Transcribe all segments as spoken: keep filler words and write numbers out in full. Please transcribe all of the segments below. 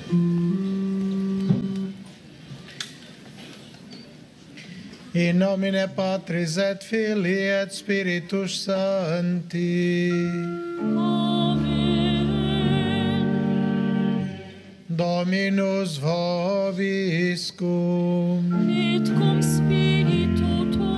In nomine Patris et Filii et Spiritus Sancti. Amen. Dominus vobiscum. Et cum spiritu tuo.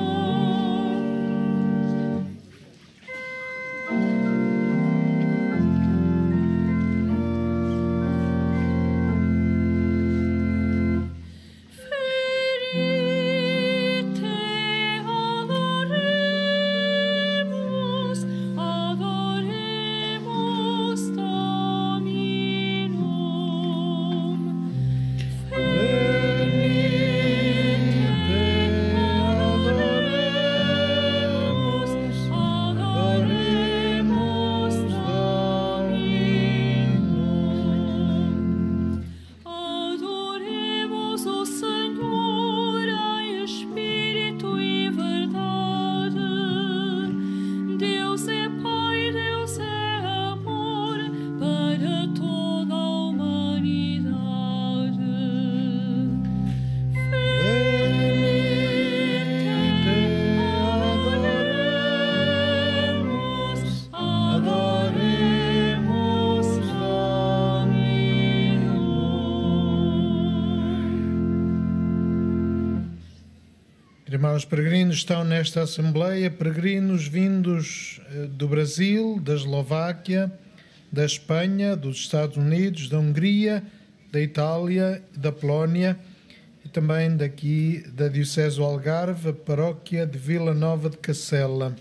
Irmãos peregrinos, estão nesta Assembleia peregrinos vindos do Brasil, da Eslováquia, da Espanha, dos Estados Unidos, da Hungria, da Itália, da Polónia e também daqui da Diocese do Algarve, a paróquia de Vila Nova de Cacela.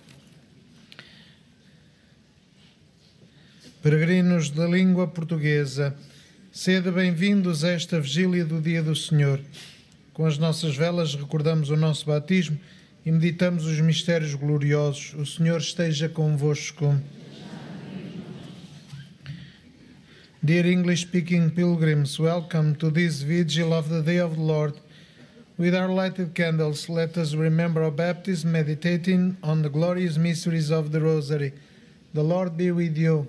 Peregrinos da língua portuguesa, sede bem-vindos a esta vigília do Dia do Senhor. Com as nossas velas recordamos o nosso batismo e meditamos os mistérios gloriosos. O Senhor esteja convosco. Dear English-speaking pilgrims, welcome to this vigil of the Day of the Lord. With our lighted candles, let us remember our baptism, meditating on the glorious mysteries of the Rosary. The Lord be with you.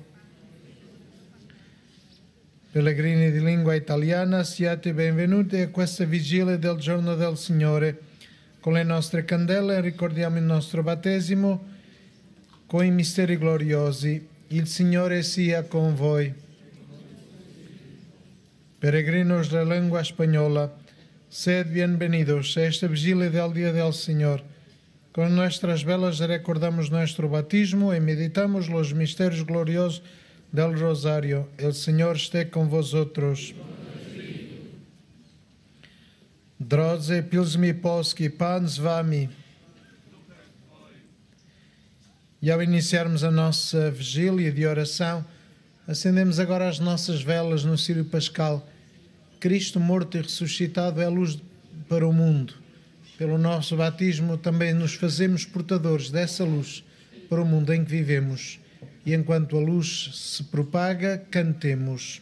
Pellegrini di lingua italiana, siate benvenuti a questa vigilia del giorno del Signore. Con le nostre candele ricordiamo il nostro battesimo con i misteri gloriosi. Il Signore sia con voi. Peregrinos da língua espanhola, sed bienvenidos a esta vigilia del Día del Señor. Con nuestras velas recordamos nuestro batismo e meditamos los misterios gloriosos del Rosario. El Señor esté con vosotros. Drodzy pilsmi polski, Pan z wami. E ao iniciarmos a nossa vigília de oração, acendemos agora as nossas velas no Círio Pascal. Cristo morto e ressuscitado é a luz para o mundo. Pelo nosso batismo também nos fazemos portadores dessa luz para o mundo em que vivemos. E enquanto a luz se propaga, cantemos.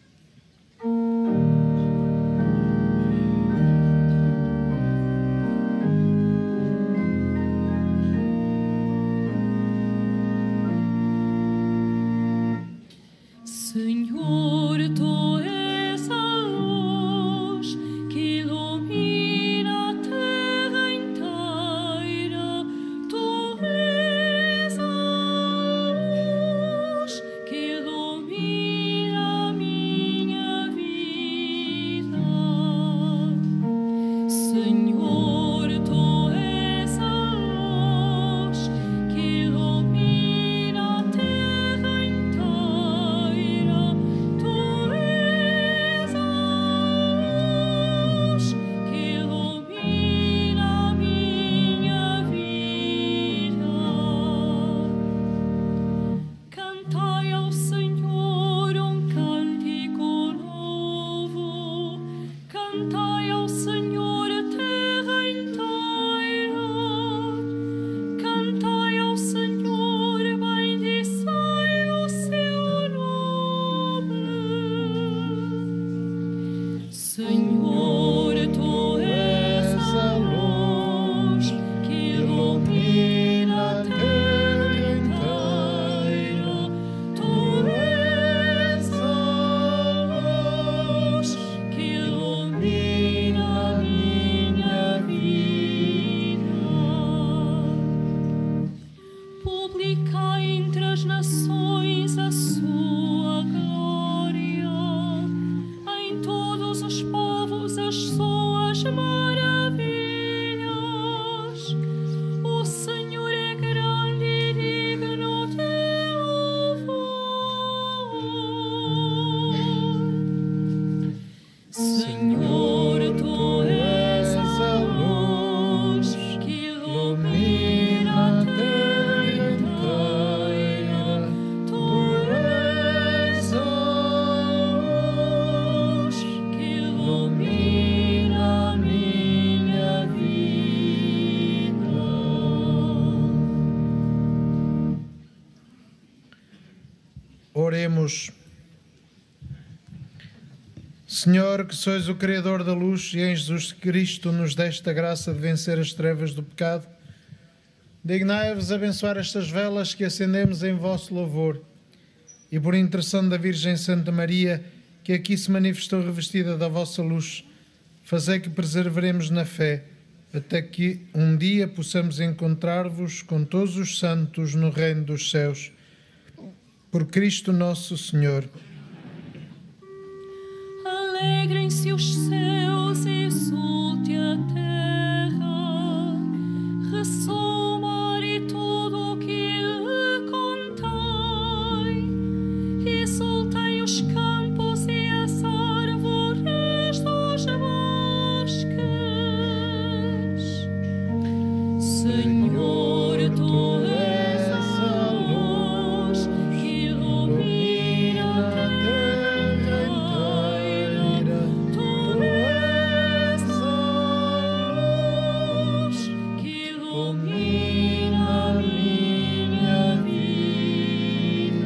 Senhor, tu és a luz que ilumina a terra inteira. Tu és a luz que ilumina a minha vida. Senhor, tu és a luz que ilumina a terra inteira. Oremos. Senhor, que sois o Criador da luz e em Jesus Cristo nos deste a graça de vencer as trevas do pecado, dignai-vos abençoar estas velas que acendemos em vosso louvor e por intercessão da Virgem Santa Maria, que aqui se manifestou revestida da vossa luz, fazei que perseveremos na fé, até que um dia possamos encontrar-vos com todos os santos no reino dos céus. Por Cristo nosso Senhor. Alegrem-se os céus e exulte a terra, ressoa o mar e tudo o que lhe contém, exultem os campos e as árvores dos bosques. Senhor, tu és a luz que ilumina a terra inteira. Tu és a luz que ilumina a minha vida.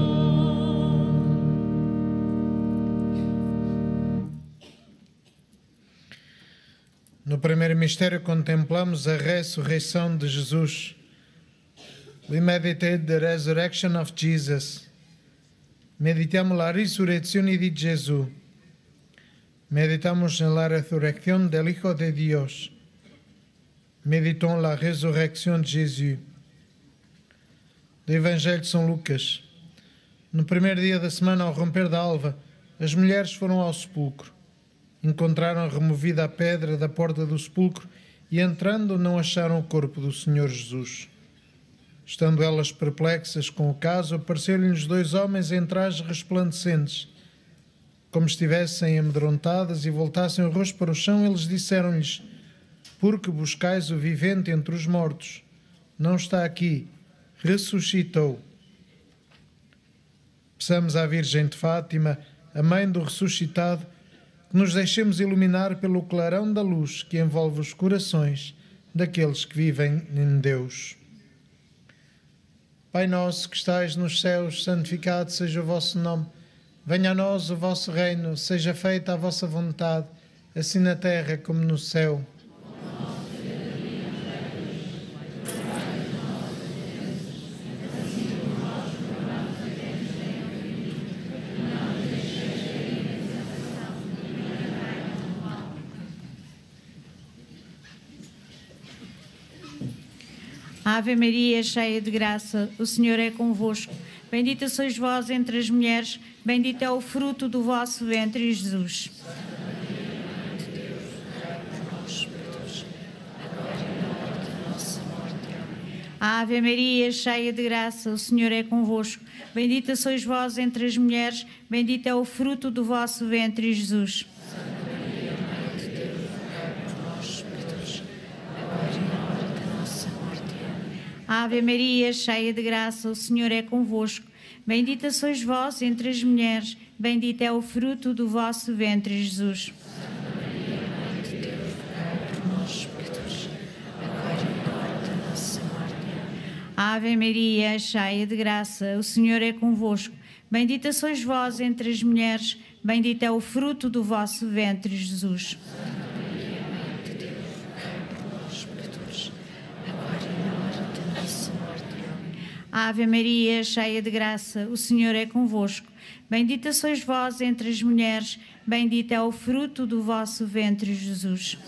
No primeiro mistério contemplamos a ressurreição de Jesus. We meditate the resurrection of Jesus. Meditamos la resurrección de Jesús. Meditamos en la resurrección del Hijo de Dios. Meditons la resurrección de Jésus. Do Evangelho de São Lucas. No primeiro dia da semana, ao romper da alva, as mulheres foram ao sepulcro. Encontraram removida a pedra da porta do sepulcro e, entrando, não acharam o corpo do Senhor Jesus. Estando elas perplexas com o caso, apareceram-lhes dois homens em trajes resplandecentes. Como estivessem amedrontadas e voltassem o rosto para o chão, eles disseram-lhes: por que buscais o vivente entre os mortos? Não está aqui, ressuscitou. Peçamos à Virgem de Fátima, a mãe do ressuscitado, que nos deixemos iluminar pelo clarão da luz que envolve os corações daqueles que vivem em Deus. Pai nosso que estais nos céus, santificado seja o vosso nome. Venha a nós o vosso reino, seja feita a vossa vontade, assim na terra como no céu. Ave Maria, cheia de graça, o Senhor é convosco. Bendita sois vós entre as mulheres, bendito é o fruto do vosso ventre, Jesus. Ave Maria, cheia de graça, o Senhor é convosco. Bendita sois vós entre as mulheres, bendito é o fruto do vosso ventre, Jesus. Ave Maria, cheia de graça, o Senhor é convosco. Bendita sois vós entre as mulheres, bendito é o fruto do vosso ventre, Jesus. Ave Maria, cheia de graça, o Senhor é convosco. Bendita sois vós entre as mulheres, bendito é o fruto do vosso ventre, Jesus. Ave Maria, cheia de graça, o Senhor é convosco. Bendita sois vós entre as mulheres, bendito é o fruto do vosso ventre, Jesus.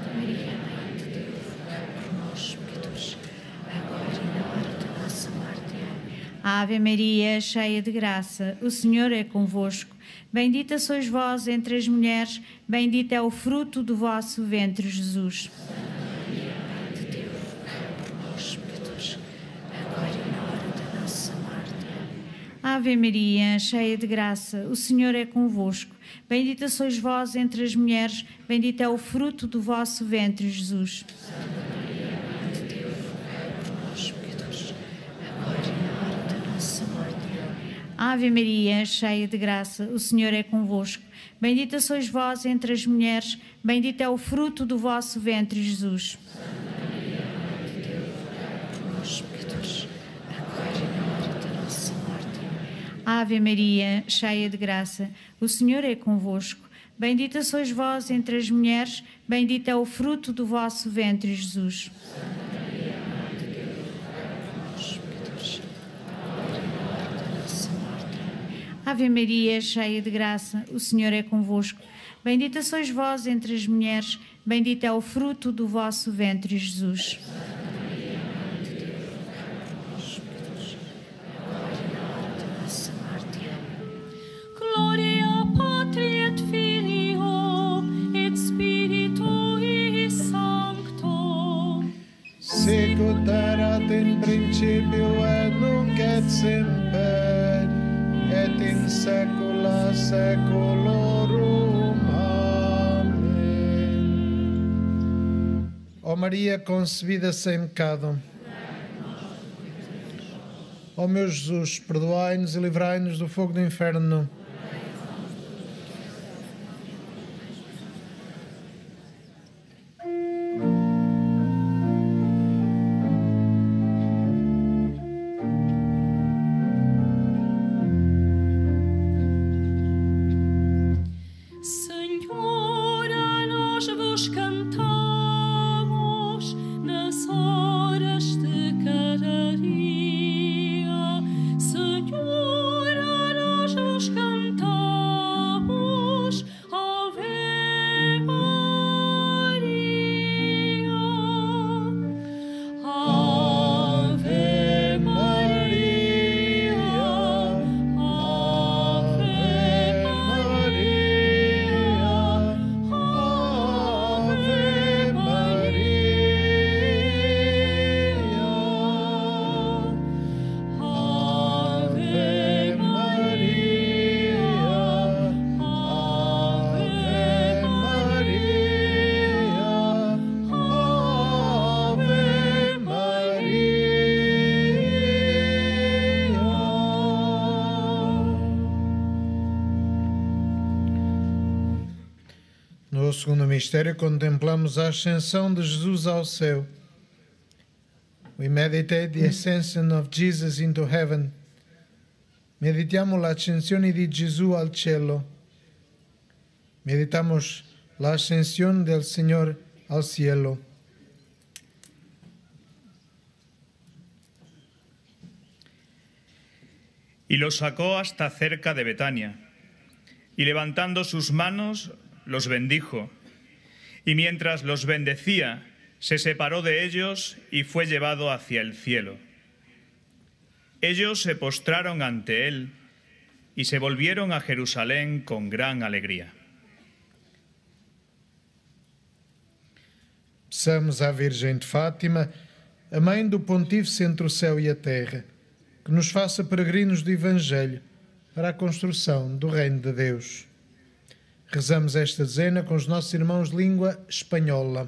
Ave Maria, cheia de graça, o Senhor é convosco. Bendita sois vós entre as mulheres, bendito é o fruto do vosso ventre, Jesus. Ave Maria, cheia de graça, o Senhor é convosco. Bendita sois vós entre as mulheres, bendito é o fruto do vosso ventre, Jesus. Ave Maria, cheia de graça, o Senhor é convosco. Bendita sois vós entre as mulheres, bendito é o fruto do vosso ventre, Jesus. Ave Maria, cheia de graça, o Senhor é convosco. Bendita sois vós entre as mulheres, bendito é o fruto do vosso ventre, Jesus. Ave Maria, cheia de graça, o Senhor é convosco. Bendita sois vós entre as mulheres, bendito é o fruto do vosso ventre, Jesus. Gloria Patri et Filio et Spiritui Sancto. Sicut erat in principio et nunc et semper et in saecula saeculorum. Amém. Ó Maria concebida sem pecado, ó meu Jesus, perdoai-nos e livrai-nos do fogo do inferno. Senhora, nós vos cantamos nas horas de cada dia. Senhora, nós vos cantamos Ave Maria. Ave Maria. Ave No segundo mistério, contemplamos a ascensão de Jesus ao céu. We meditate the ascension of Jesus into heaven. Meditiamo l'ascensione di Gesù al cielo. Meditamos la ascensión del Señor al cielo. Y los sacó hasta cerca de Betania, y levantando sus manos, los bendijo, y mientras los bendecía, se separó de ellos y fue llevado hacia el cielo. Ellos se postraron ante él y se volvieron a Jerusalén con gran alegría. Peçamos à Virgem de Fátima, a mãe do Pontífice entre o céu e a terra, que nos faça peregrinos do Evangelho para a construção do Reino de Deus. Rezamos esta dezena com os nossos irmãos de língua espanhola.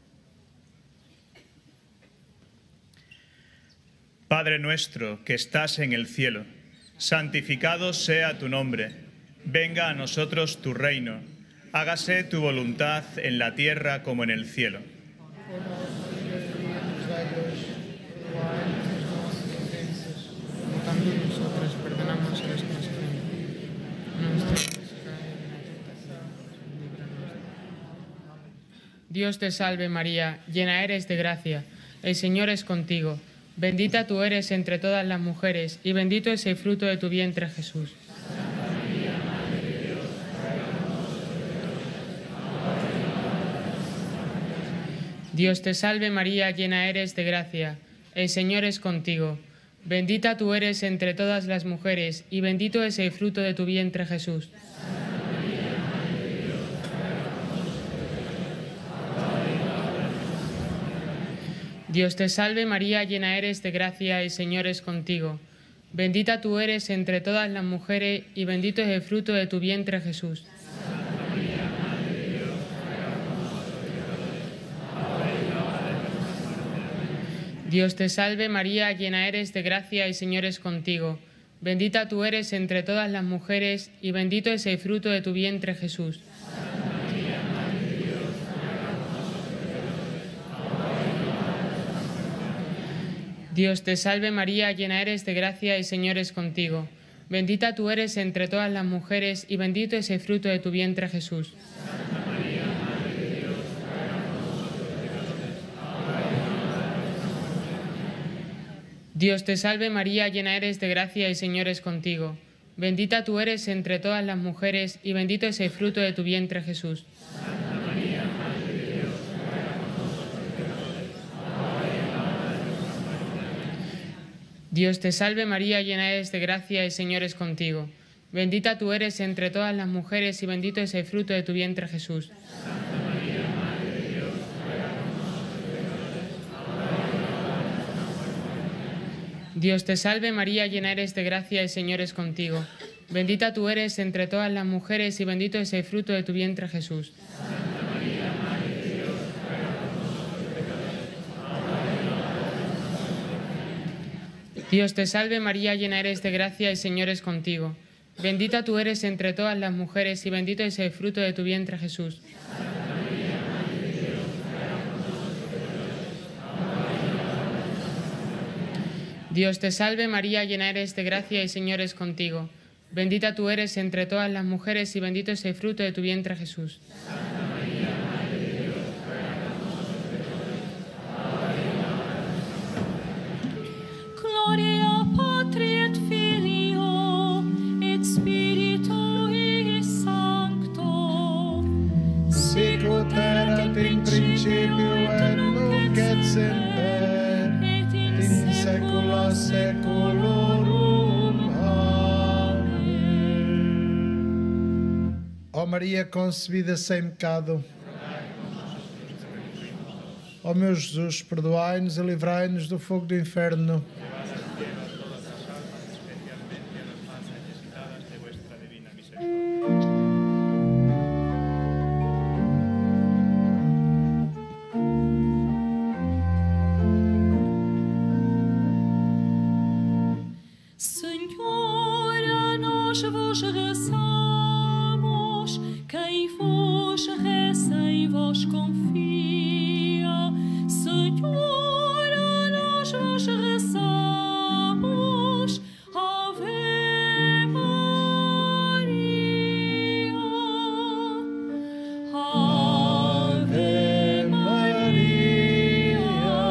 Padre nuestro que estás en el cielo, santificado sea tu nombre. Venga a nosotros tu reino. Hágase tu voluntad en la tierra como en el cielo. Nosotros perdonamos a los que nos ofenden. No nos dejes caer en la tentación. Líbranos. Dios te salve María, llena eres de gracia. El Señor es contigo. Bendita tú eres entre todas las mujeres y bendito es el fruto de tu vientre, Jesús. Santa María, Madre de Dios, ruega por nosotros. Dios te salve María, llena eres de gracia. El Señor es contigo. Bendita tú eres entre todas las mujeres y bendito es el fruto de tu vientre, Jesús. Santa María, Madre de Dios, ruega por nosotros. Dios te salve María, llena eres de gracia, el Señor es contigo. Bendita tú eres entre todas las mujeres y bendito es el fruto de tu vientre, Jesús. Santa María, Madre de Dios, ruega por nosotros. Dios te salve María, llena eres de gracia, el Señor es contigo. Bendita tú eres entre todas las mujeres y bendito es el fruto de tu vientre, Jesús. Dios te salve María, llena eres de gracia, el Señor es contigo. Bendita tú eres entre todas las mujeres y bendito es el fruto de tu vientre, Jesús. Dios te salve María, llena eres de gracia, el Señor es contigo. Bendita tú eres entre todas las mujeres y bendito es el fruto de tu vientre, Jesús. Dios te salve María, llena eres de gracia, el Señor es contigo. Bendita tú eres entre todas las mujeres y bendito es el fruto de tu vientre, Jesús. Dios te salve María, llena eres de gracia, el Señor es contigo. Bendita tú eres entre todas las mujeres y bendito es el fruto de tu vientre, Jesús. Dios te salve María, llena eres de gracia, el Señor es contigo. Bendita tú eres entre todas las mujeres y bendito es el fruto de tu vientre, Jesús. Dios te salve María, llena eres de gracia, el Señor es contigo. Bendita tú eres entre todas las mujeres y bendito es el fruto de tu vientre, Jesús. Gloria Patri et Filio et Spiritui Sancto, Sic ut erat in principio et nunc et semper, et in saecula saeculorum. Amém. Ó Maria concebida sem pecado, ó meu Jesus, perdoai-nos e livrai-nos do fogo do inferno. Senhora, nós vos rezamos, quem vos reza em vós confia. Senhora, nós vos rezamos, Ave Maria, Ave Maria,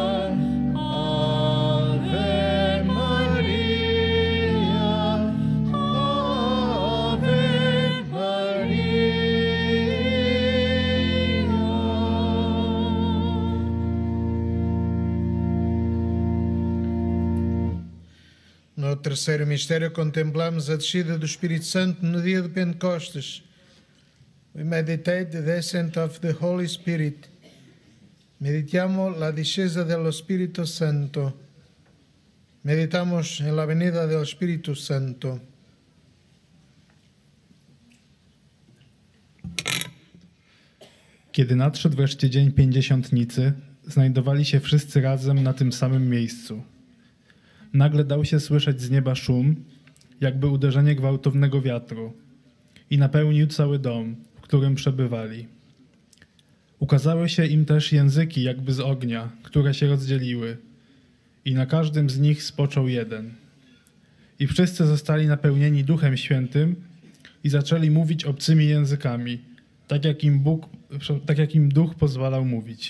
Ave Maria, Ave No terceiro mistério contemplamos a descida do Espírito Santo no dia de Pentecostes. We meditate the descent of the Holy Spirit. Meditiamo la discesa dello Spirito Santo. Meditamos en la venida del Espíritu Santo. Kiedy nadszedł wreszcie dzień pięćdziesiątnicy, znajdowali się wszyscy razem na tym samym miejscu. Nagle dał się słyszeć z nieba szum, jakby uderzenie gwałtownego wiatru, i napełnił cały dom, w którym przebywali. Ukazały się im też języki jakby z ognia, które się rozdzieliły, i na każdym z nich spoczął jeden. I wszyscy zostali napełnieni Duchem Świętym i zaczęli mówić obcymi językami, tak jak im Bóg, tak jak im Duch pozwalał mówić.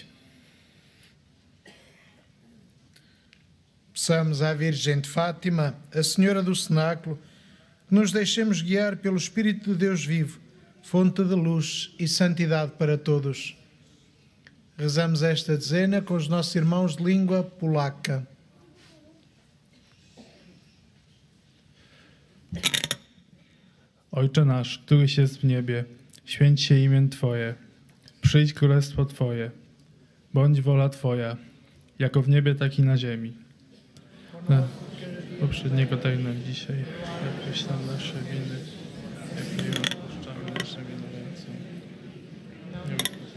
Peçamos à Virgem de Fátima, a Senhora do Cenáculo, que nos deixemos guiar pelo Espírito de Deus vivo, fonte de luz e santidade para todos. Rezamos esta dezena com os nossos irmãos de língua polaca. Ojcze nasz, któryś jest w niebie, święć się imię Twoje. Przyjdź królestwo Twoje. Bądź wola Twoja, jako w niebie, tak i na ziemi. Na poprzedniego daj nam dzisiaj, odpuść nam nasze winy, jak my odpuszczamy naszym winowajcom. Nie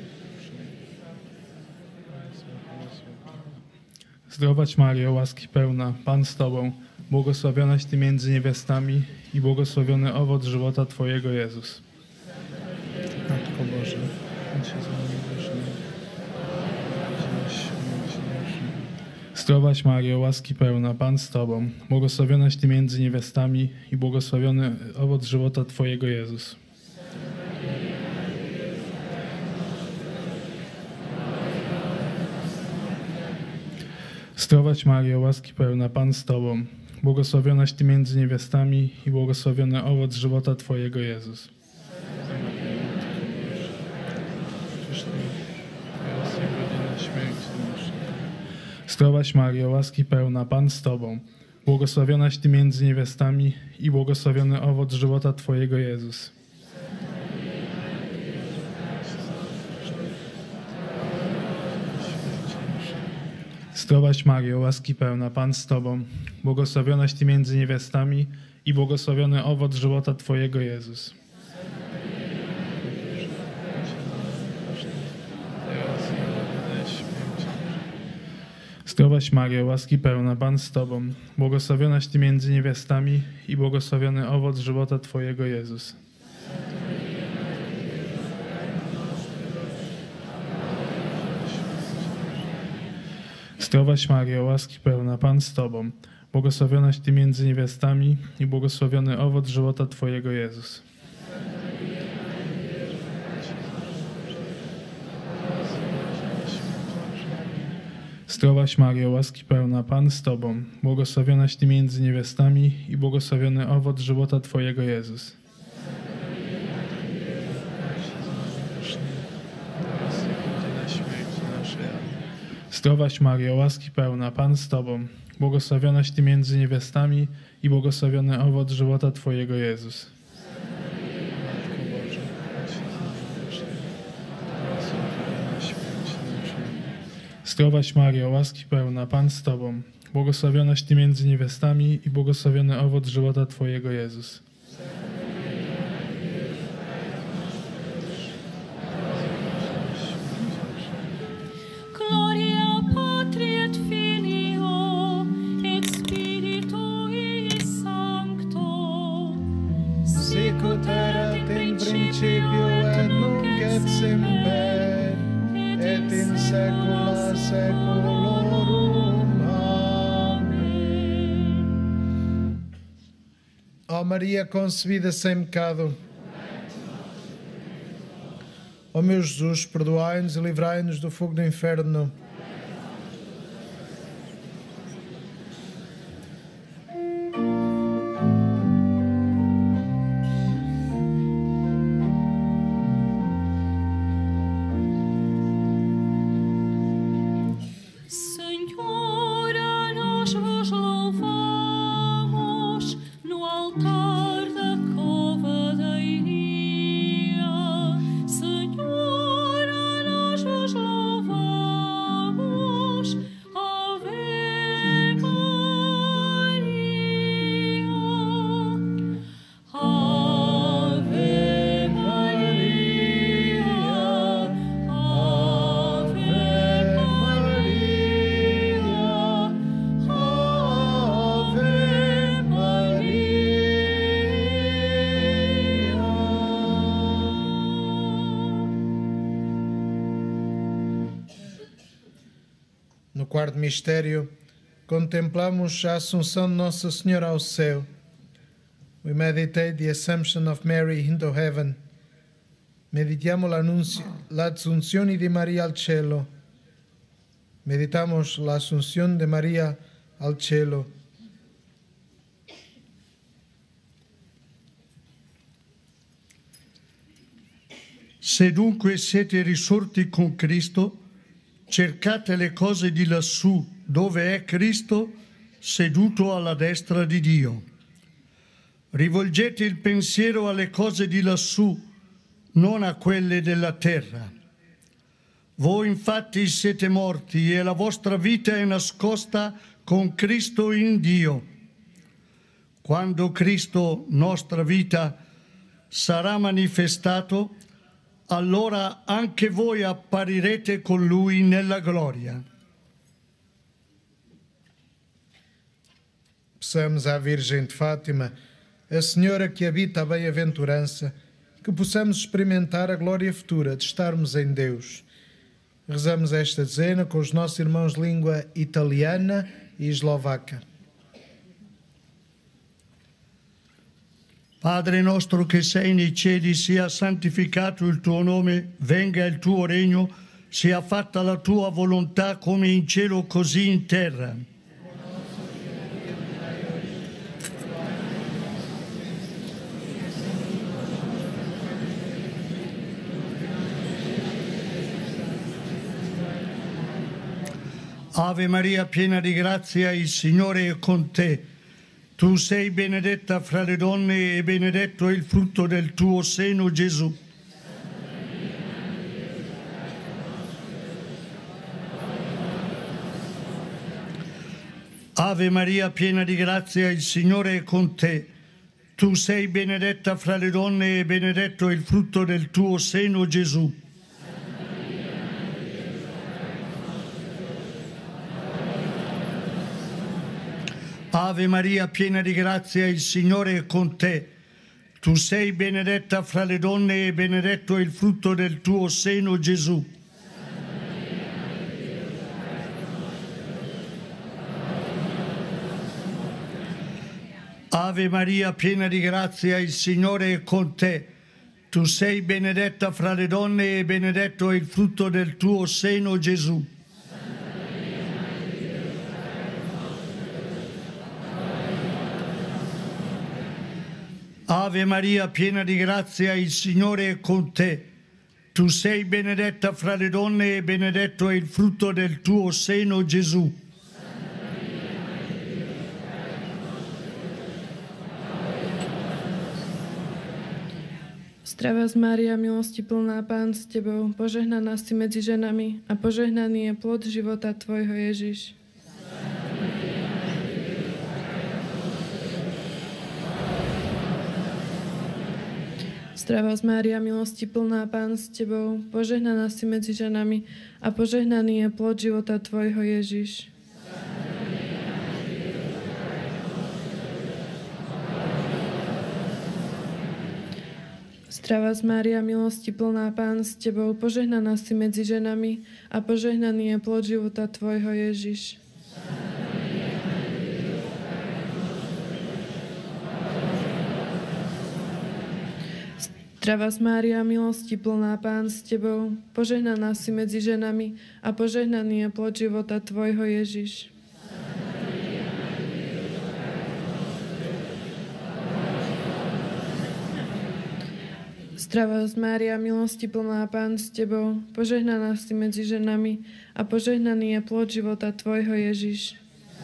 Zdrowaś Maryjo, łaski pełna, Pan z Tobą, błogosławionaś Ty między niewiastami i błogosławiony owoc żywota Twojego, Jezus. Matko Boże, bądź się z nami grzesznymi, Zdrowaś Maryjo, łaski pełna, Pan z Tobą, błogosławionaś Ty między niewiastami i błogosławiony owoc żywota Twojego, Jezus. Zdrowaś Maryjo, łaski pełna, Pan z Tobą, błogosławionaś Ty między niewiastami i błogosławiony owoc żywota Twojego, Jezus. Zdrowaś Maryjo, łaski pełna, Pan z Tobą, błogosławionaś Ty między niewiastami i błogosławiony owoc żywota Twojego, Jezus. Zdrowaś Maryjo, łaski pełna, Pan z Tobą, błogosławionaś Ty między niewiastami i błogosławiony owoc żywota Twojego, Jezus. Zdrowaś Maryjo, łaski pełna, Pan z Tobą, błogosławionaś Ty między niewiastami i błogosławiony owoc żywota Twojego, Jezus. Zdrowaś Maryjo, łaski pełna, Pan z Tobą, błogosławionaś Ty między niewiastami i błogosławiony owoc żywota Twojego, Jezus. Zdrowaś Maryjo, łaski pełna, Pan z Tobą, błogosławionaś Ty między niewiastami i błogosławiony owoc żywota Twojego, Jezus. Zdrowaś Maryjo, łaski pełna, Pan z Tobą, błogosławionaś Ty między niewiastami i błogosławiony owoc żywota Twojego, Jezus. Zdrowaś Maryjo, łaski pełna, Pan z Tobą, błogosławionaś Ty między niewiastami i błogosławiony owoc żywota Twojego, Jezus. Gloria Patri et Filio et Spiritui Sancto, Sicut erat in principio et nunc et semper, et in saecula saeculorum. Amém. Ó Maria concebida sem pecado, ó meu Jesus, perdoai-nos e livrai-nos do fogo do inferno. Senhora, nós vos louvamos no altar da cova da iria. Senhora, nós vos louvamos. Ave Maria. Ave Maria. Ave No quarto mistério, contemplamos a Assunção de Nossa Senhora ao céu. We meditate the Assumption of Mary into heaven. Meditiamo l'Assunzione di Maria al cielo. Meditamos la Asunción de María al cielo. Se dunque siete risorti con Cristo, cercate le cose di lassù, dove è Cristo, seduto alla destra di Dio. Rivolgete il pensiero alle cose di lassù, non a quelle della terra. Voi infatti siete morti e la vostra vita è nascosta con Cristo in Dio. Quando Cristo, nostra vita, sarà manifestato, allora anche voi apparirete con Lui nella gloria. Peçamos à Virgem de Fátima, a Senhora que habita a bem-aventurança, que possamos experimentar a glória futura de estarmos em Deus. Rezamos esta dezena com os nossos irmãos de língua italiana e eslovaca. Padre nostro che sei nei cieli, sia santificato il tuo nome, venga il tuo regno, sia fatta la tua volontà come in cielo così in terra. Ave Maria, piena di grazia, il Signore è con te. Tu sei benedetta fra le donne e benedetto è il frutto del tuo seno, Gesù. Ave Maria, piena di grazia, il Signore è con te. Tu sei benedetta fra le donne e benedetto è il frutto del tuo seno, Gesù. Ave Maria, piena di grazia, il Signore è con te. Tu sei benedetta fra le donne e benedetto è il frutto del tuo seno, Gesù. Ave Maria, piena di grazia, il Signore è con te. Tu sei benedetta fra le donne e benedetto è il frutto del tuo seno, Gesù. Ave Maria, piena di grazia, il Signore è con te. Tu sei benedetta fra le donne e benedetto è il frutto del tuo seno, Gesù. Zdravá Mária, milosti plná, Pán s tebou, požehnaná si medzi ženami a požehnaný je plod života tvojho, Ježiš. Zdravá Mária, milosti plná, Pán s tebou, požehnaná si medzi ženami a požehnaný je plod života tvojho, Ježiš. Zdravá Mária, milosti plná, Pán s tebou, požehnaná si medzi ženami a požehnaný je plod života tvojho, Ježiš. Zdravá Mária, milosti plná, Pán s tebou, požehnaná si medzi ženami a požehnaný je plod života tvojho, Ježiš. Zdravá Mária, milosti plná, Pán s tebou, požehnaná si medzi ženami a požehnaný je plod života tvojho, Ježiš.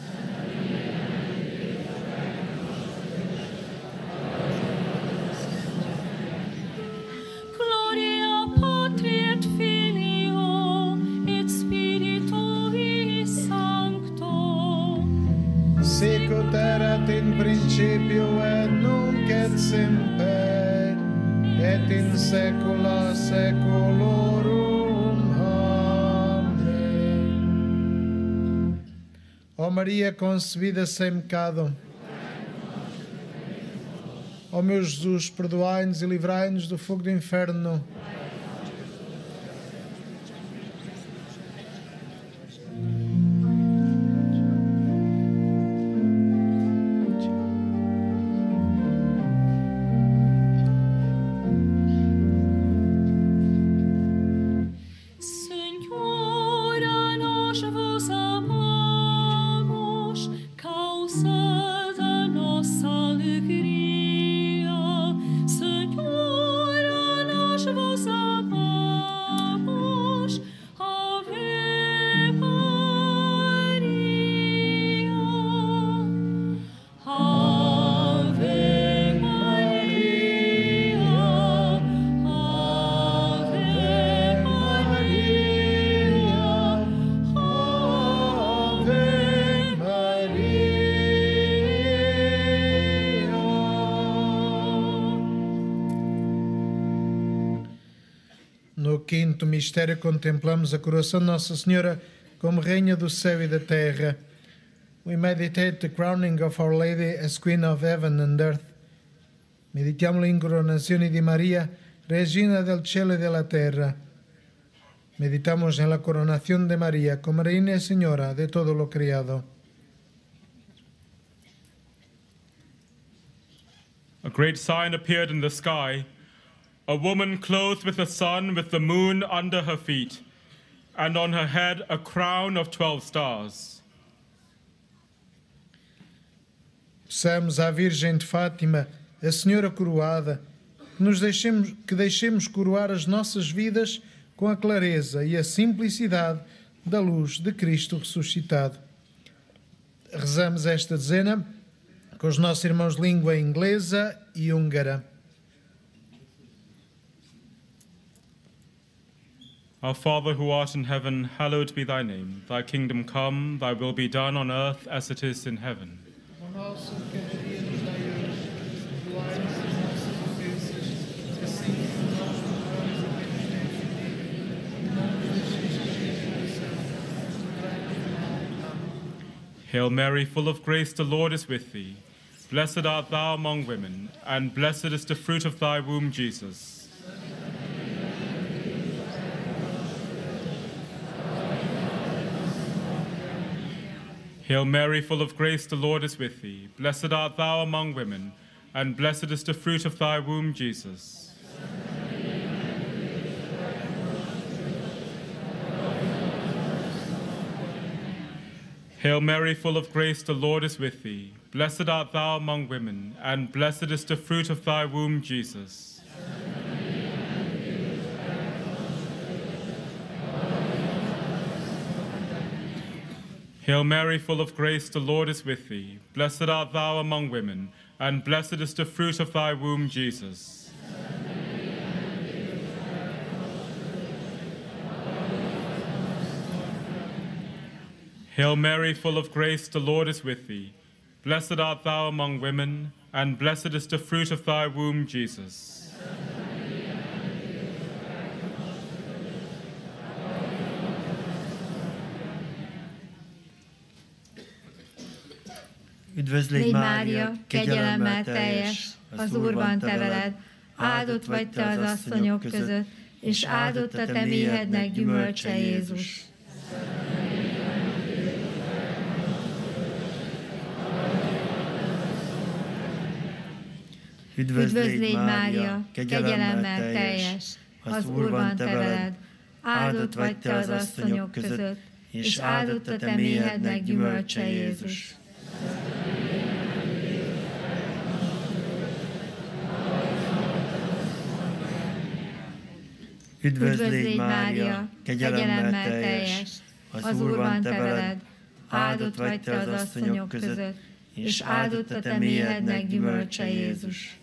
Gloria Patri et Filio et Spiritui Sancto. Sic ut erat in principio et nunc et semper et in saecula saeculorum. Amém. Ó Maria concebida sem pecado, ó meu Jesus, perdoai-nos e livrai-nos do fogo do inferno. Senhora, nós vos amamos, causa da nossa alegria. Senhora, nós vos amamos. Ave Maria. Ave Maria. Ave Maria. Ave Maria. No quinto mistério contemplamos a coroação de Nossa Senhora como Rainha do céu e da terra. We meditate the crowning of Our Lady as Queen of Heaven and Earth. Meditiamo l'incoronazione di Maria, Regina del cielo e della terra. Meditamos en la coronación de María como Reina y Señora de todo lo creado. A great sign appeared in the sky, a woman clothed with the sun, with the moon under her feet, and on her head a crown of twelve stars. Peçamos à Virgem de Fátima, a Senhora coroada, que, nos deixemos, que deixemos coroar as nossas vidas com a clareza e a simplicidade da luz de Cristo ressuscitado. Rezamos esta dezena com os nossos irmãos de língua inglesa e húngara. Our Father who art in heaven, hallowed be thy name. Thy kingdom come, thy will be done on earth as it is in heaven. Hail Mary, full of grace, the Lord is with thee. Blessed art thou among women, and blessed is the fruit of thy womb, Jesus. Hail Mary, full of grace, the Lord is with thee. Blessed art thou among women, and blessed is the fruit of thy womb, Jesus. Hail Mary, full of grace, the Lord is with thee. Blessed art thou among women, and blessed is the fruit of thy womb, Jesus. Hail Mary, full of grace, the Lord is with thee. Blessed art thou among women, and blessed is the fruit of thy womb, Jesus. Hail Mary, full of grace, the Lord is with thee. Blessed art thou among women, and blessed is the fruit of thy womb, Jesus. Üdvözlégy Mária, kegyelemmel teljes, az Úr van te veled, áldott vagy te az asszonyok között, és áldott a te méhednek gyümölcse Jézus. Üdvözlégy Mária, kegyelemmel teljes, az Úr van te veled, áldott vagy te az asszonyok között, és áldott a te méhednek gyümölcse Jézus. Üdvözlégy Mária, kegyelemmel teljes, az Úr van te veled, áldott vagy te az asszonyok között, és áldott a te méhednek gyümölcse Jézus.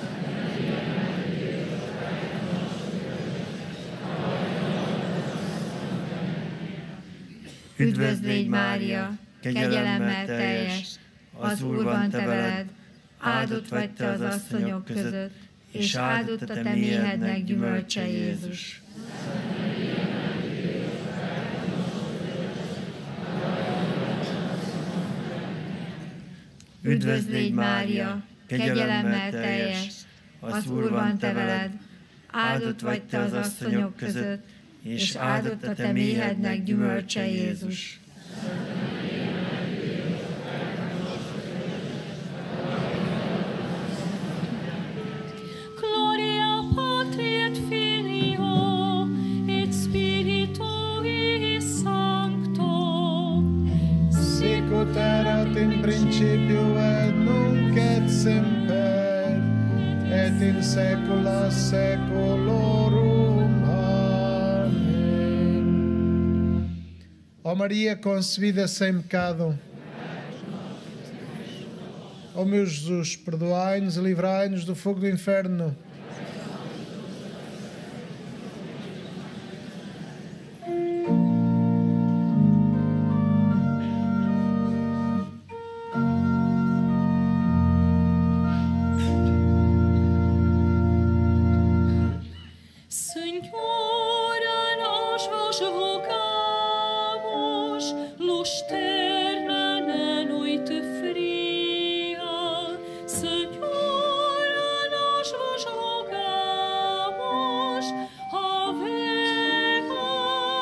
Üdvözlégy Mária, kegyelemmel teljes, az Úr van te veled, áldott vagy te az asszonyok között, és áldott a te méhednek gyümölcse Jézus. Üdvözlégy Mária, kegyelemmel teljes, az Úr van te veled, áldott vagy te az asszonyok között, és áldott a te méhednek gyümölcse Jézus. Gloria Patri et Filio et Spiritui Sancto, Sic ut erat in principio et nunc et semper, et in saecula saeculorum. Amém. Ó Maria concebida sem pecado, ó meu Jesus, perdoai-nos e livrai-nos do fogo do inferno. Senhora, nós vos rogamos, luz terna na noite fria. Senhora, nós vos rogamos, Ave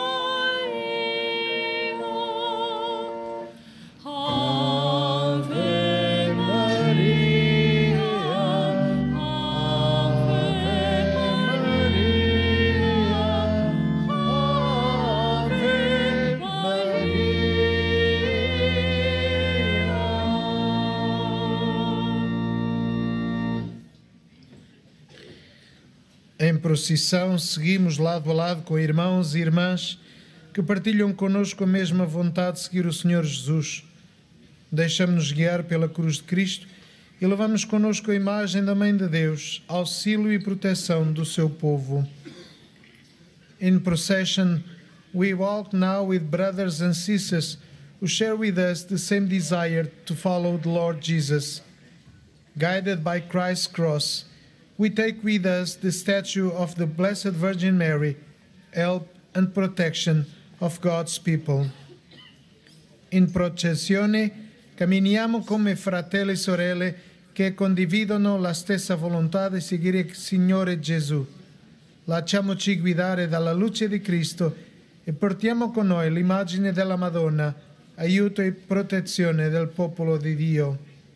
procissão, seguimos lado a lado com irmãos e irmãs que partilham connosco a mesma vontade de seguir o Senhor Jesus. Deixamos-nos guiar pela cruz de Cristo e levamos connosco a imagem da Mãe de Deus, auxílio e proteção do seu povo. In procession, we walk now with brothers and sisters who share with us the same desire to follow the Lord Jesus. Guided by Christ's cross, we take with us the statue of the Blessed Virgin Mary, help and protection of God's people. In processione camminiamo come fratelli e sorelle che condividono la stessa volontà di seguire il Signore Gesù. Lasciamoci guidare dalla luce di Cristo e portiamo con noi l'immagine della Madonna, aiuto e protezione del popolo di Dio.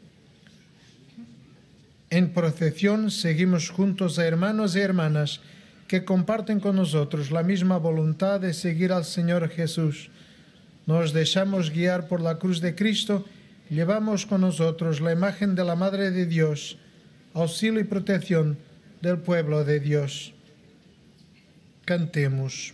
En procesión seguimos juntos a hermanos y hermanas que comparten con nosotros la misma voluntad de seguir al Señor Jesús. Nos dejamos guiar por la cruz de Cristo y llevamos con nosotros la imagen de la Madre de Dios, auxilio y protección del pueblo de Dios. Cantemos.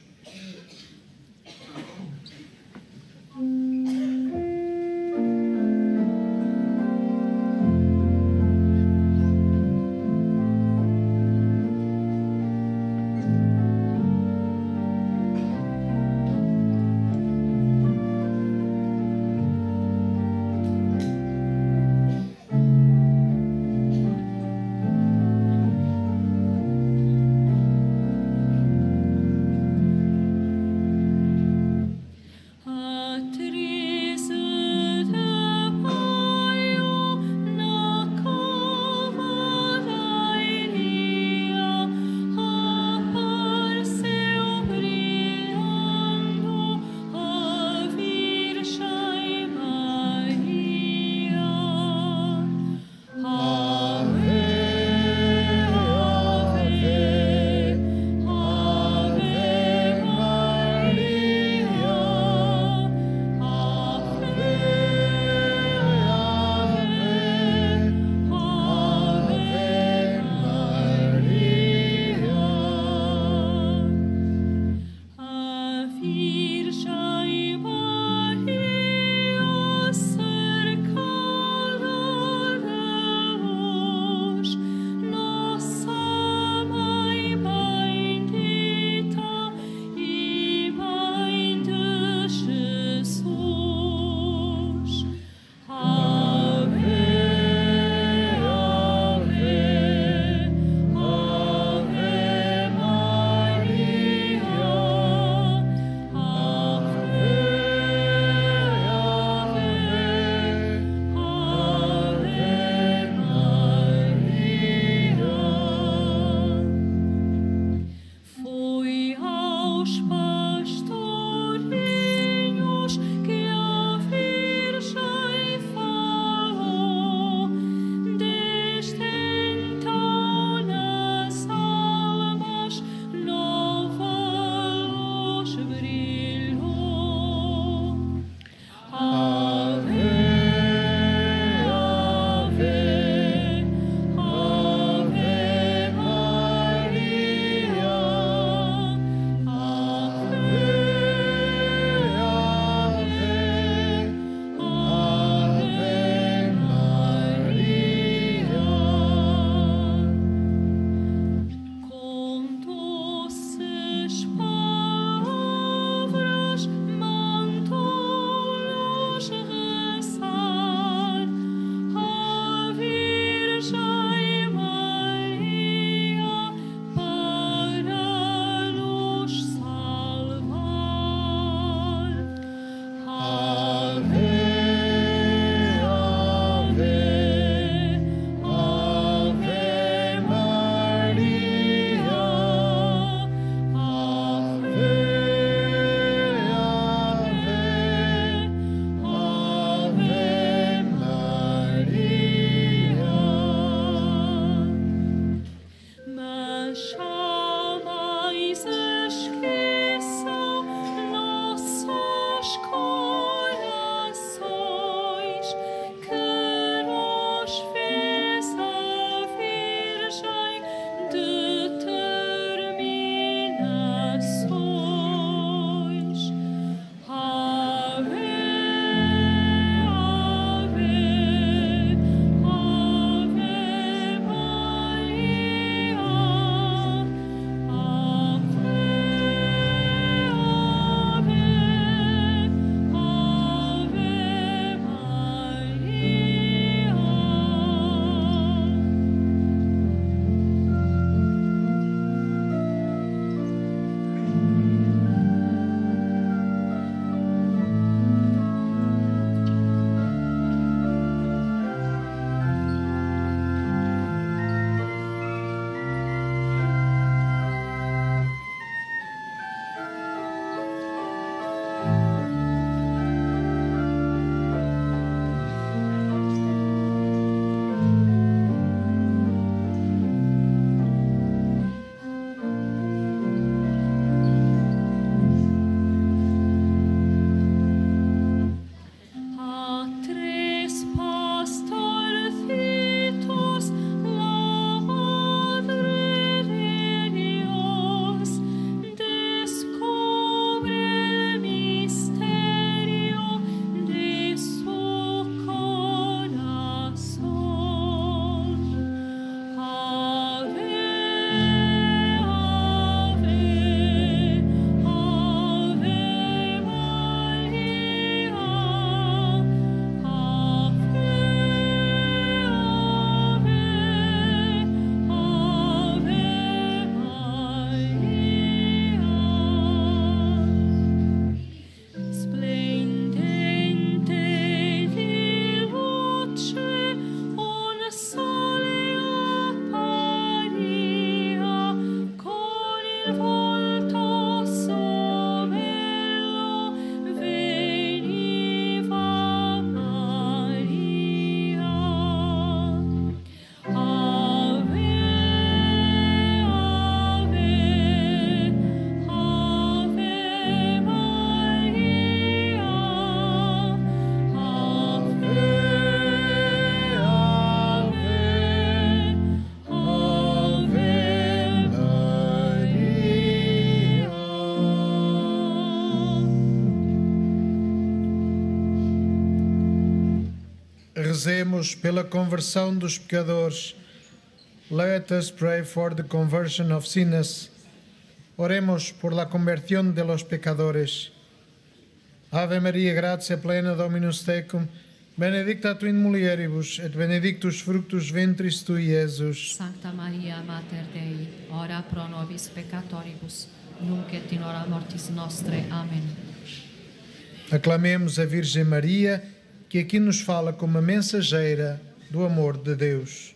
Rezemos pela conversão dos pecadores. Let us pray for the conversion of sinners. Oremos por la conversión de los pecadores. Ave Maria, gratia plena, Dominus tecum, benedicta tu in mulieribus, et benedictus fructus ventris tui, Iesus. Sancta Maria, Mater Dei, ora pro nobis peccatoribus, nunc et in hora mortis nostre. Amém. Aclamemos a Virgem Maria, que aqui nos fala como a mensageira do amor de Deus.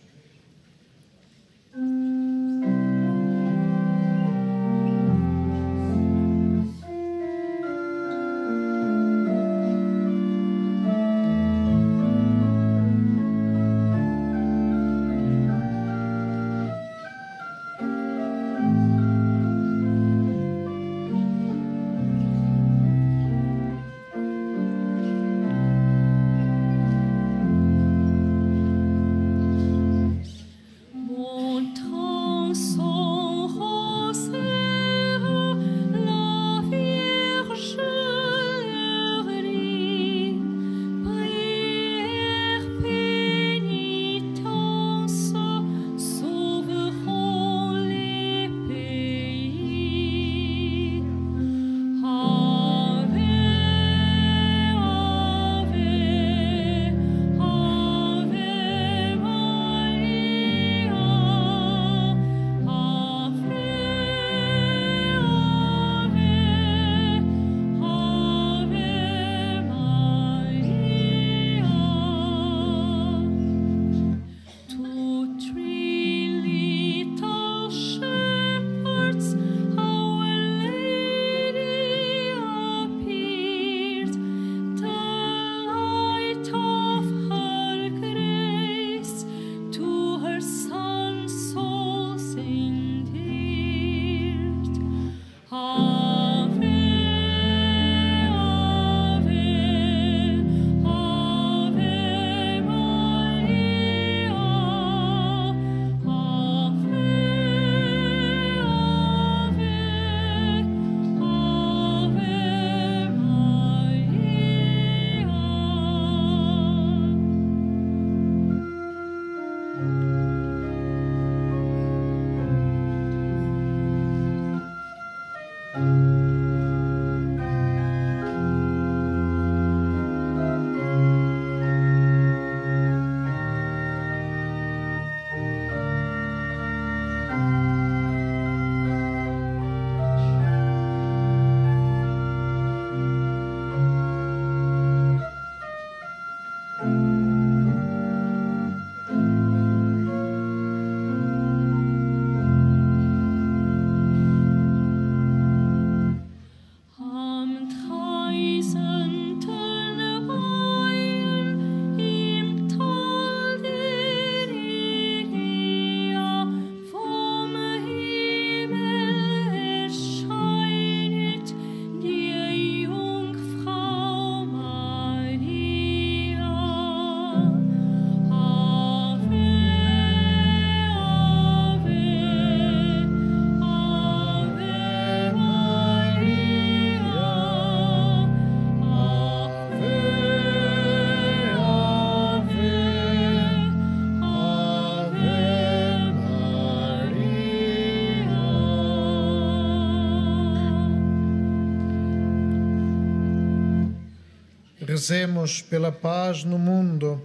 Rezemos pela paz no mundo.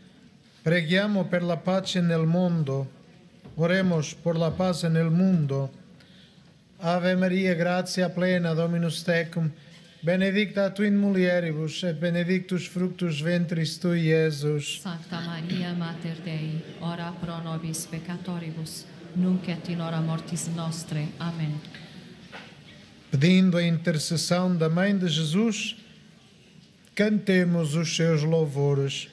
Preghiamo per la pace nel mondo. Oremos por la paz nel mundo. Ave Maria, gratia plena, Dominus tecum, benedicta tu in mulieribus, et benedictus fructus ventris tui, Iesus. Sancta Maria, Mater Dei, ora pro nobis peccatoribus, nunc et in hora mortis nostre. Amém. Pedindo a intercessão da Mãe de Jesus, cantemos os seus louvores.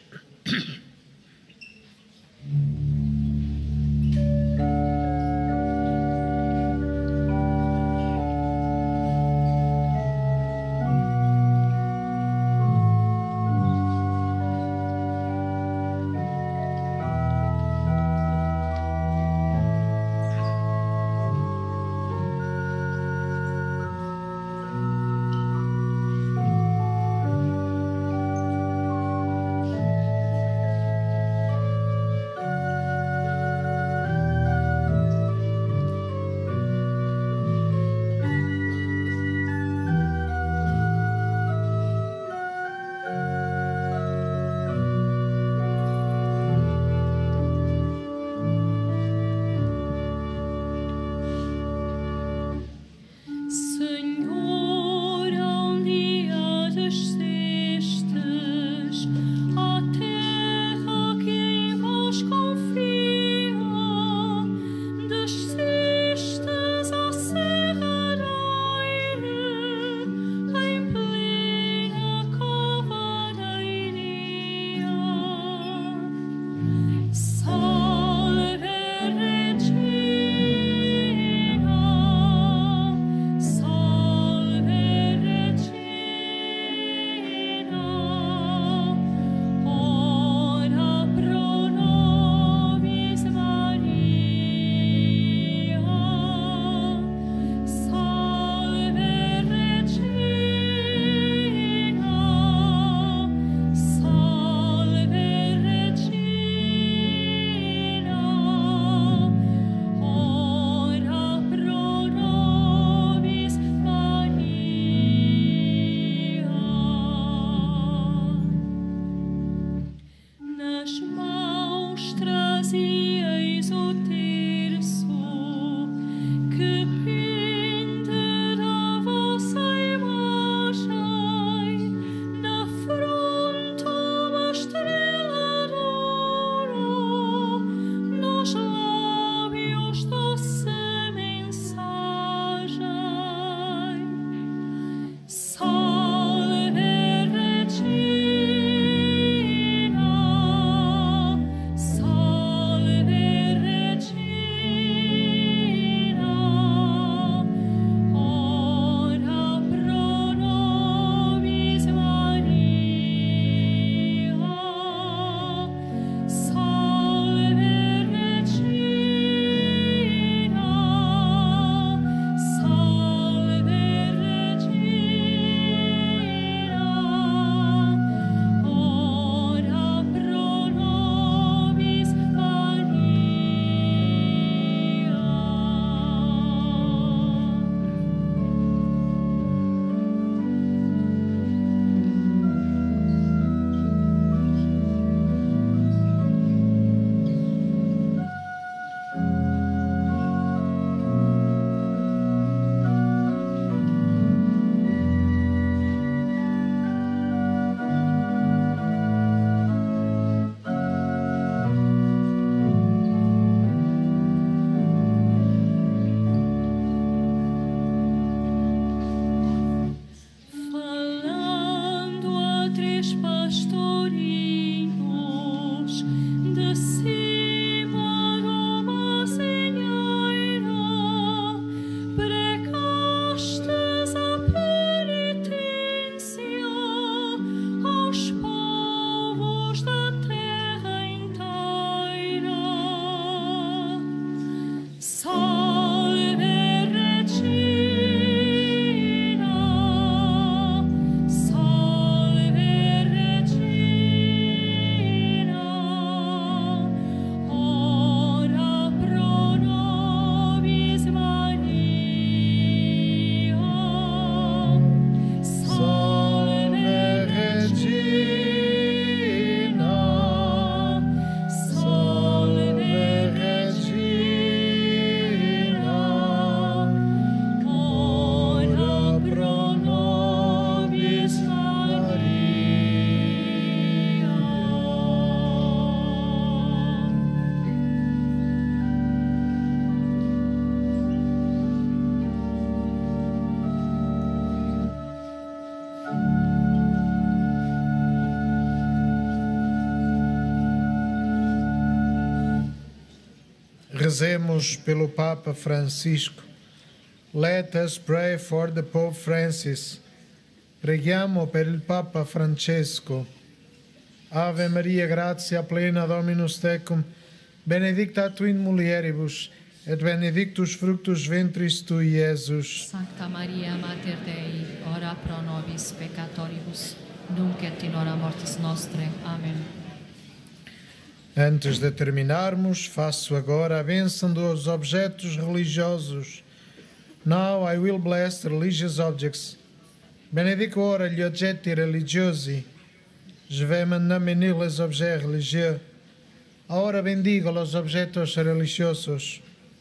Rezemos pelo Papa Francisco. Let us pray for the Pope Francis. Preghiamo per il Papa Francesco. Ave Maria, gratia plena, Dominus tecum, benedicta tu in mulieribus, et benedictus fructus ventris tui, Iesus. Sancta Maria, Mater Dei, ora pro nobis peccatoribus, nunc et in hora mortis nostre. Amém. Antes de terminarmos, faço agora a bênção dos objetos religiosos. Now I will bless the religious objects. Benedico ora gli oggetti religiosi. Je vais maintenant bénir les objets religieux. Ahora bendigo los objetos religiosos.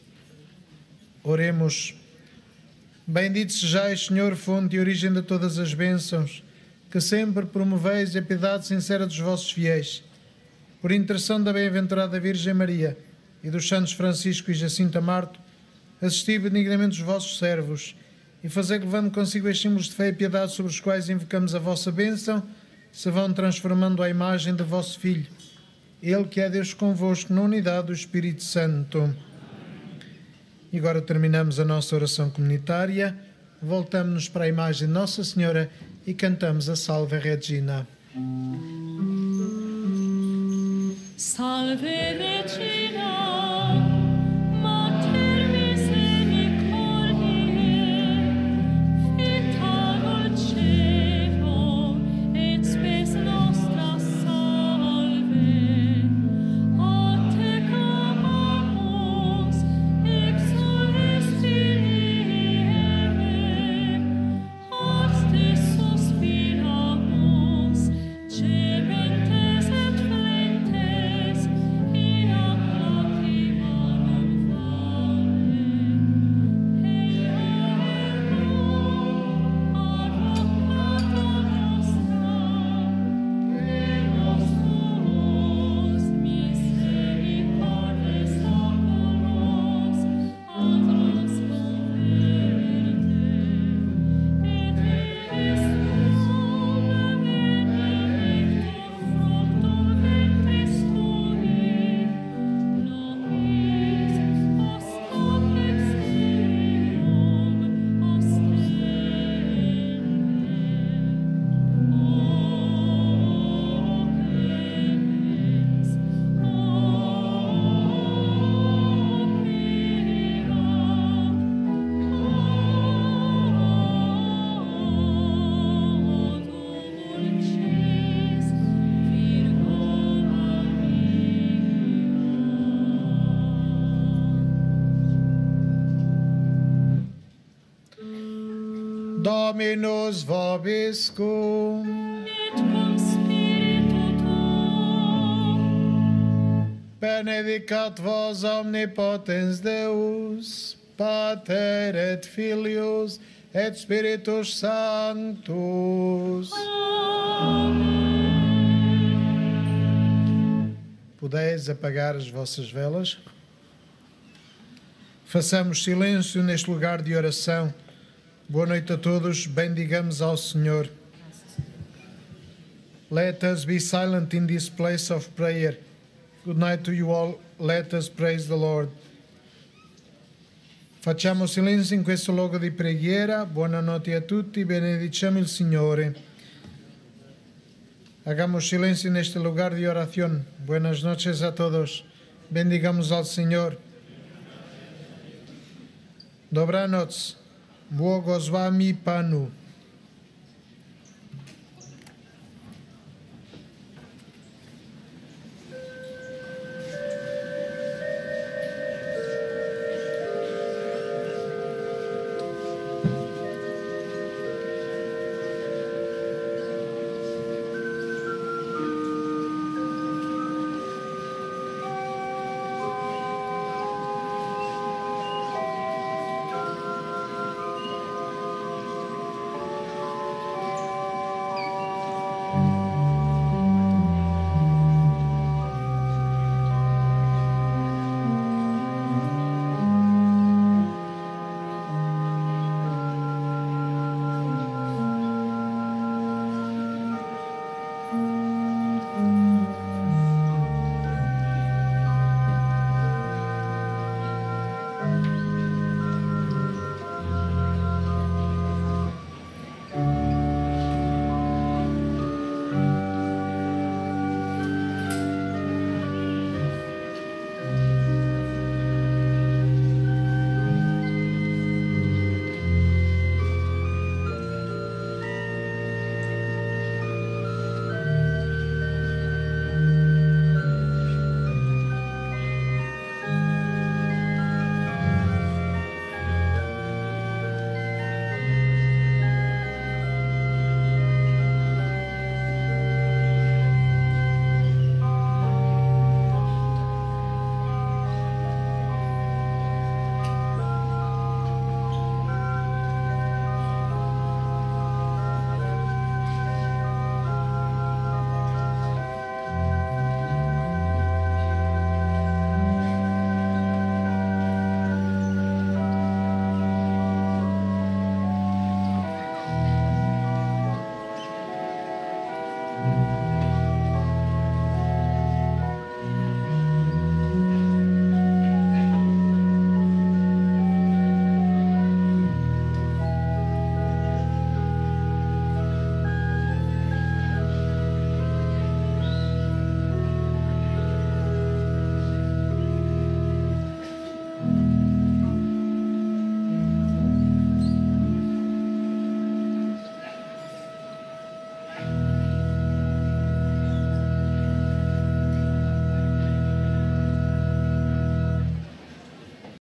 Oremos. Bendito sejais, Senhor, fonte e origem de todas as bênçãos, que sempre promoveis a piedade sincera dos vossos fiéis. Por intercessão da bem-aventurada Virgem Maria e dos santos Francisco e Jacinto Marto, assisti benignamente os vossos servos e fazei que, levando consigo estes símbolos de fé e piedade sobre os quais invocamos a vossa bênção, se vão transformando à imagem de vosso Filho, Ele que é Deus convosco na unidade do Espírito Santo. E agora terminamos a nossa oração comunitária, voltamos-nos para a imagem de Nossa Senhora e cantamos a Salve Regina. Salve Regina, Mater misericordiae, vita dulcevo, et spes nostra salve. A te clamamus, exules Filii Eve, a te suspiramus, cementes et flentes, in ac lacrima non vale. Advocata nostra, Deus tuus, misericordes oculos, altros converte, et illis sulle benedictum fructum ventris tui, nobis post hoc exilium ostenere. O clemens, o dulcis Virgo Dominus vobiscum. et cum spiritu tuo, Benedicat vos omnipotens Deus, Pater et Filius et Spiritus Sanctus. Podeis apagar as vossas velas? Façamos silêncio neste lugar de oração. Boa noite a todos, bendigamos ao Senhor. Let us be silent in this place of prayer. Good night to you all. Let us praise the Lord. Facciamo silenzio in questo luogo di preghiera. Buonanotte a tutti, benediciamo il Signore. Hagamos silêncio neste lugar de oración. Buenas noches a todos. Bendigamos al Señor. Dobranoc. Błogosławi Panu.